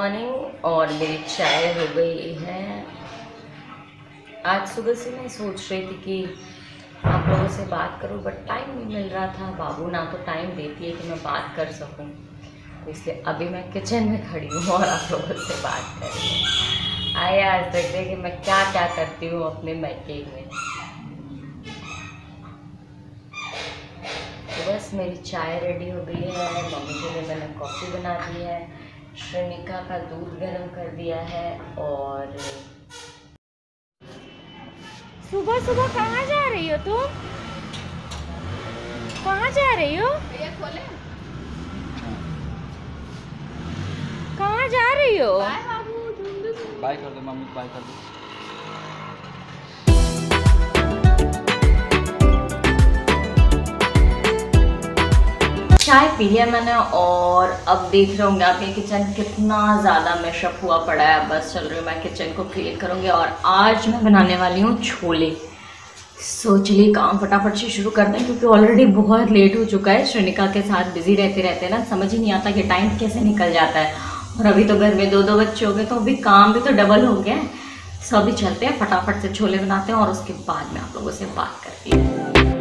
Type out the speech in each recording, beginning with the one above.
Morning और मेरी चाय हो गई है। आज सुबह से मैं सोच रही थी कि आप लोगों से बात करूं, बट टाइम नहीं मिल रहा था। बाबू ना तो टाइम देती है कि मैं बात कर सकूं, तो इसलिए अभी मैं किचन में खड़ी हूँ और आप लोगों से बात कर रही हूँ। आइए आज देखते हैं कि मैं क्या क्या करती हूँ अपने मायके में। तो बस मेरी चाय रेडी हो गई है, मम्मी के लिए मैंने कॉफ़ी बना दी है, श्रेनिका का दूध गर्म कर दिया है। और सुबह सुबह कहाँ जा रही हो तुम? कहाँ जा रही हो? कहाँ जा रही हो? बाय कर दो मम्मी, बाय कर दो। चाय पी लिया मैंने और अब देख रहे होंगे आप ये किचन कितना ज़्यादा मैशअप हुआ पड़ा है। बस चल रही हूँ मैं किचन को क्लीन करूँगी और आज मैं बनाने वाली हूँ छोले। चलिए काम फटाफट से शुरू कर दें क्योंकि ऑलरेडी बहुत लेट हो चुका है। श्रेनिका के साथ बिजी रहते रहते ना समझ ही नहीं आता कि टाइम कैसे निकल जाता है। और अभी तो घर में दो बच्चे हो गए तो अभी काम भी तो डबल हो गया है। अभी चलते हैं फटाफट से छोले बनाते हैं और उसके बाद मैं आप लोगों से बात करती हूँ।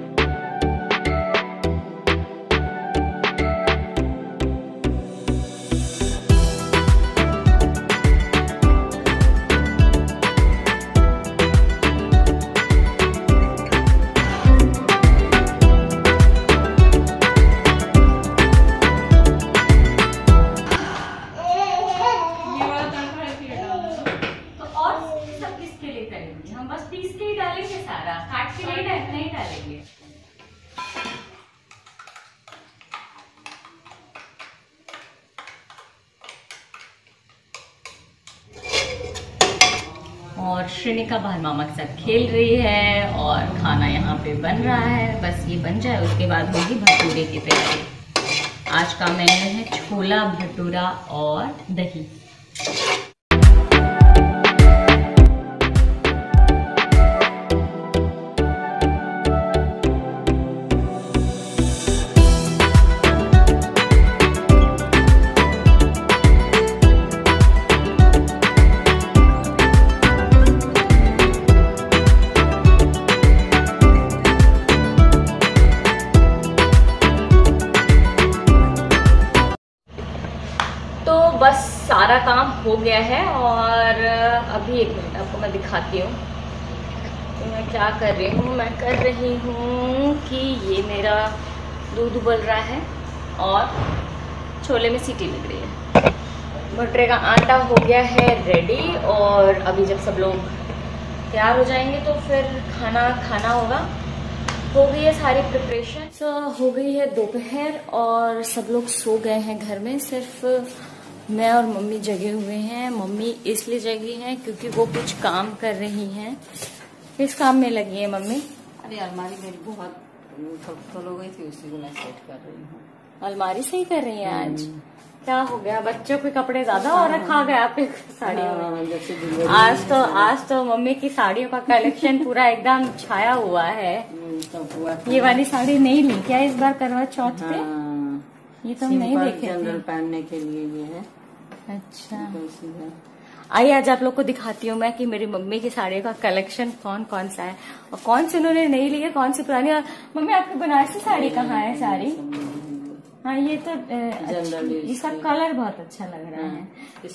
हम बस पीस के ही डालेंगे, सारा काट के नहीं डालेंगे। और श्रेनिका बाहर मामा के साथ खेल रही है और खाना यहाँ पे बन रहा है। बस ये बन जाए उसके बाद होगी भटूरे की तैयारी। आज का मेन्यू है छोला भटूरा और दही। बस सारा काम हो गया है और अभी एक मिनट आपको मैं दिखाती हूँ तो मैं क्या कर रही हूँ। मैं कर रही हूँ कि ये मेरा दूध उबल रहा है और छोले में सीटी लग रही है। भटूरे का आटा हो गया है रेडी और अभी जब सब लोग तैयार हो जाएंगे तो फिर खाना खाना होगा। हो गई है सारी प्रिपरेशन, हो गई है दोपहर और सब लोग सो गए हैं घर में। सिर्फ मैं और मम्मी जगे हुए हैं। मम्मी इसलिए जगी हैं क्योंकि वो कुछ काम कर रही हैं। किस काम में लगी है मम्मी? अरे अलमारी मेरी बहुत फुल हो गई थी, उसी को मैं सेट कर रही हूँ। अलमारी सही कर रही हैं आज? क्या हो गया, बच्चों के कपड़े ज्यादा और रखा गया आपके साड़ियों में? आज तो मम्मी की साड़ियों का कलेक्शन पूरा एकदम छाया हुआ है। ये वाली साड़ी नहीं ली क्या इस बार करवा चौथ पे? ये तो हम नहीं देखे जनरल पहनने के लिए ये है। अच्छा, आइए आज आप लोग को दिखाती हूँ मैं कि मेरी मम्मी की साड़ियों का कलेक्शन कौन कौन सा है और कौन से उन्होंने नहीं ली है, कौन सी पुरानी। और मम्मी आपकी बनारसी साड़ी कहाँ है साड़ी? हाँ ये तो इसका कलर बहुत अच्छा लग रहा है।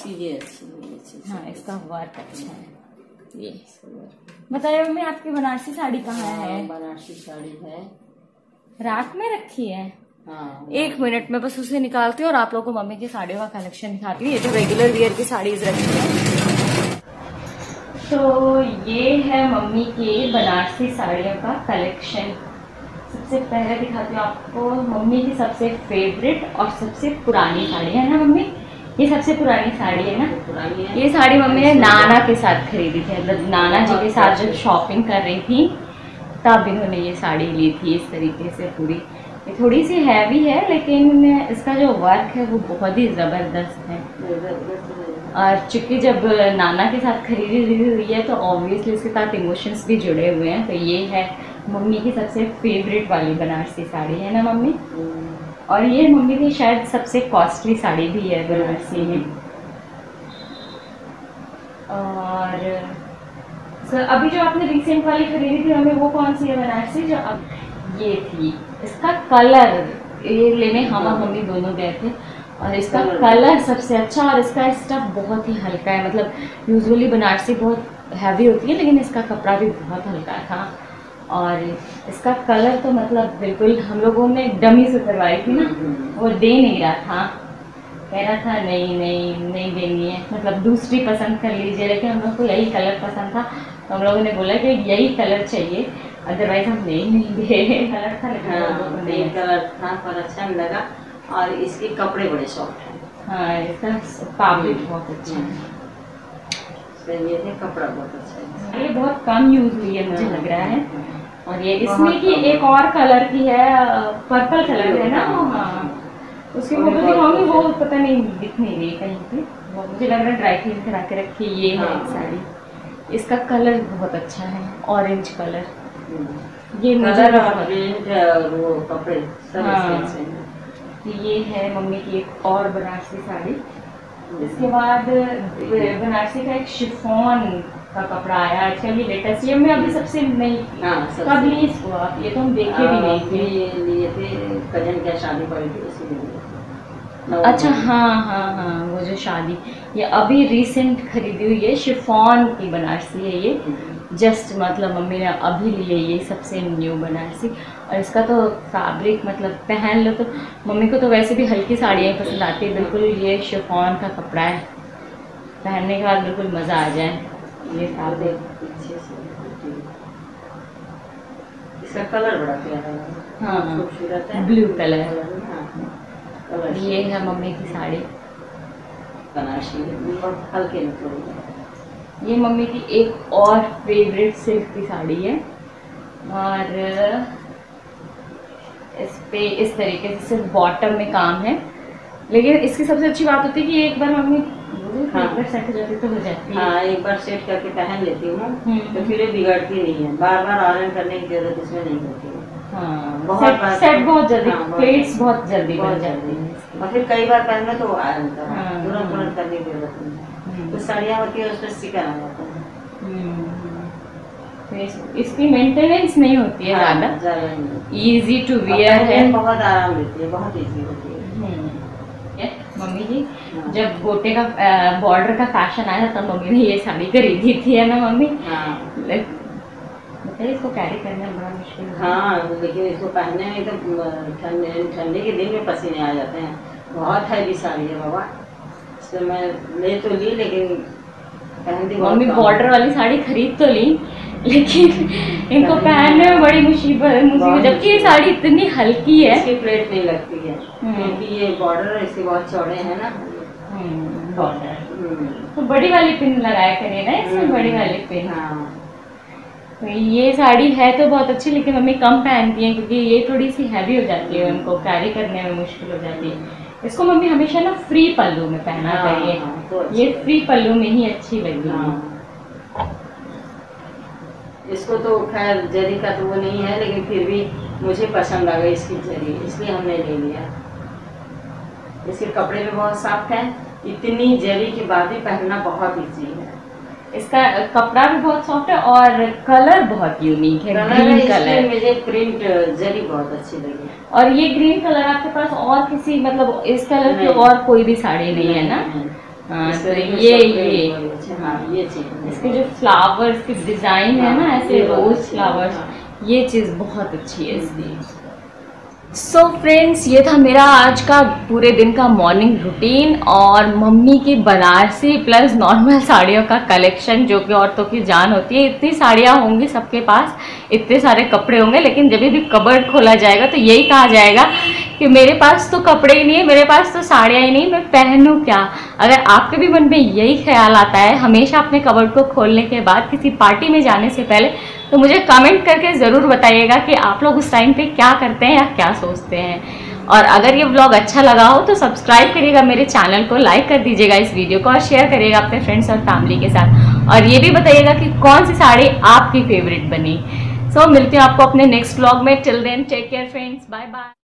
हाँ इसका वर्क अच्छा है। ये बताइए मम्मी आपकी बनारसी साड़ी कहाँ है? बनारसी साड़ी है रात में रखी है। हाँ। एक मिनट में बस उसे निकालती हूँ और आप लोगों को मम्मी की साड़ियों का कलेक्शन दिखाती हूँ। ये जो रेगुलर वियर की साड़ीज रखी है। तो ये है मम्मी की बनारसी साड़ियों का कलेक्शन। सबसे पहले दिखाती हूँ आपको मम्मी की सबसे फेवरेट और सबसे पुरानी साड़ी है ना मम्मी? ये सबसे पुरानी साड़ी है ना? पुरानी है। ये साड़ी मम्मी ने नाना के साथ खरीदी थी, मतलब नाना जी के साथ जब शॉपिंग कर रही थी तब इन्होंने ये साड़ी ली थी इस तरीके से पूरी। ये थोड़ी सी हैवी है लेकिन इसका जो वर्क है वो बहुत ही ज़बरदस्त है। और चूँकि जब नाना के साथ खरीदी हुई है तो ऑब्वियसली उसके साथ इमोशंस भी जुड़े हुए हैं। तो ये है मम्मी की सबसे फेवरेट वाली बनारसी साड़ी, है ना मम्मी? और ये मम्मी की शायद सबसे कॉस्टली साड़ी भी है बनारसी में। और सर अभी जो आपने रिसेंट वाली खरीदी थी हमें, वो कौन सी है बनारसी जो अब ये थी? इसका कलर ये लेने हम और मम्मी दोनों गए थे, और इसका कलर सबसे अच्छा, और इसका स्टफ बहुत ही हल्का है। मतलब यूजुअली बनारसी बहुत हैवी होती है, लेकिन इसका कपड़ा भी बहुत हल्का था। और इसका कलर तो मतलब बिल्कुल, हम लोगों ने डमी से करवाई थी ना, वो दे नहीं रहा था, कह रहा था नहीं देनी है, मतलब दूसरी पसंद कर लीजिए। लेकिन हम लोग को यही कलर पसंद था, तो हम लोगों ने बोला कि यही कलर चाहिए, अदरवाइज हम नहीं दे। कलर था लेकिन कलर था पर अच्छा लगा, और इसके कपड़े बड़े सॉफ्ट हैं। हाँ, इसका फैब्रिक बहुत अच्छा है, ये थे कपड़ा बहुत अच्छा है। ये बहुत कम यूज हुई है मुझे लग रहा है। और ये इसमें की एक और कलर की है, पर्पल कलर है ना वो, हाँ उसकी फोटो दिखाऊंगी, वो पता नहीं दिख नहीं रही कहीं पे, वो मुझे लग रहा है ड्राई क्लीन करा के रखी। ये है एक साड़ी, इसका कलर बहुत अच्छा है, ऑरेंज कलर। ये मुझे और वो कपड़े सब अच्छे हैं। ये है मम्मी की एक और बनारसी साड़ी। इसके बाद बनारसी का एक शिफॉन का कपड़ा आया आजकल, ये लेटेस्ट, ये मैं अभी सबसे नहीं, कब ली इसको आप? ये तो हम देखे भी नहीं थे। ये लिए थे कजन क्या शादी पड़ी थी इसीलिए। अच्छा हाँ, वो जो शादी, ये अभी रिसेंट खरीदी हुई है, शिफॉन की बनारसी है ये, जस्ट मतलब मम्मी ने अभी ली है ये, सबसे न्यू बनारसी। और इसका तो फैब्रिक मतलब पहन लो तो, मम्मी को तो वैसे भी हल्की साड़ियाँ ही पसंद आती है, बिल्कुल ये शिफॉन का कपड़ा है, पहनने के बाद बिल्कुल मज़ा आ जाए। ये फैब्रिक इसका कलर बड़ा प्यारा है, हाँ खूबसूरत है, ब्लू कलर। कलर ये है मम्मी की साड़ी बनारसी, बहुत हल्के में थोड़ी। ये मम्मी की एक और फेवरेट सिल्क की साड़ी है, और इस पे इस तरीके से सिर्फ बॉटम में काम है। लेकिन इसकी सबसे अच्छी बात होती है कि एक बार मम्मी एक बार सेट हो जाती तो हो जाती है। हाँ, एक बार सेट करके पहन लेती हूँ तो फिर ये बिगड़ती नहीं है, बार बार आयरन करने की जरूरत इसमें नहीं होती है। हाँ, सेट बहुत जल्दी, प्लेट्स बहुत जल्दी बन जाती है, और फिर कई बार पहनना तो आयरन तुरंत करने की जरूरत नहीं है। कुछ साड़ियाँ होती है उसमें सिका आ जाता है, तो इसकी मेंटेनेंस नहीं होती है ज़्यादा, इजी टू वियर है, बहुत आराम देती है, बहुत इजी होती है। मम्मी जी जब गोटे का बॉर्डर का फैशन आया था तब मम्मी ने ये साड़ी खरीदी थी, है ना मम्मी? बताइए, इसको कैरी करना बड़ा मुश्किल है। हाँ, लेकिन इसको पहनने में तो ठंडे के दिन में पसीने आ जाते हैं, बहुत हैवी साड़ी है बाबा। इसको मैं ले तो ली, लेकिन मम्मी बॉर्डर वाली साड़ी खरीद तो ली, लेकिन इनको पहनने में बड़ी मुसीबत, जबकि ये साड़ी इतनी हल्की है, इसकी प्लेट नहीं लगती है, क्योंकि ये बॉर्डर इसके बहुत चौड़े हैं ना बॉर्डर। तो बड़ी वाली पिन लगाया करिए ना इसमें, बड़ी वाली पिन। हाँ, तो ये साड़ी है तो बहुत अच्छी, लेकिन मम्मी कम पहनती हैं क्योंकि ये थोड़ी सी हैवी हो जाती है, उनको कैरी करने में मुश्किल हो जाती है। इसको मम्मी हमेशा ना फ्री पल्लू में पहना करिए, तो ये फ्री पल्लू में ही अच्छी लगेगी। इसको तो खैर जरी का तो वो नहीं है, लेकिन फिर भी मुझे पसंद आ गई इसकी जरी, इसलिए हमने ले लिया। इसके कपड़े भी बहुत सॉफ्ट है, इतनी जरी के बाद भी पहनना बहुत इजी है। इसका कपड़ा भी बहुत सॉफ्ट है और कलर बहुत यूनिक है, ग्रीन कलर। मुझे प्रिंट जरी बहुत अच्छी लगी, और ये ग्रीन कलर आपके पास और किसी मतलब इस कलर की और कोई भी साड़ी नहीं है ना? हाँ, तो ये चीज, इसके जो फ्लावर्स की डिजाइन है ना, ऐसे रोज फ्लावर्स, ये चीज बहुत अच्छी है इसकी। सो फ्रेंड्स, ये था मेरा आज का पूरे दिन का मॉर्निंग रूटीन और मम्मी की बनारसी प्लस नॉर्मल साड़ियों का कलेक्शन, जो कि औरतों की जान होती है। इतनी साड़ियाँ होंगी सबके पास, इतने सारे कपड़े होंगे, लेकिन जब भी कबर्ड खोला जाएगा तो यही कहा जाएगा कि मेरे पास तो कपड़े ही नहीं है, मेरे पास तो साड़ियाँ ही नहीं, मैं पहनूँ क्या? अगर आपके भी मन में यही ख्याल आता है हमेशा अपने कबर्ड को खोलने के बाद किसी पार्टी में जाने से पहले, तो मुझे कमेंट करके ज़रूर बताइएगा कि आप लोग उस टाइम पे क्या करते हैं या क्या सोचते हैं। और अगर ये व्लॉग अच्छा लगा हो तो सब्सक्राइब करिएगा मेरे चैनल को, लाइक कर दीजिएगा इस वीडियो को और शेयर करिएगा अपने फ्रेंड्स और फैमिली के साथ। और ये भी बताइएगा कि कौन सी साड़ी आपकी फेवरेट बनी। सो मिलती हूँ आपको अपने नेक्स्ट व्लॉग में। Till then take care friends, bye bye.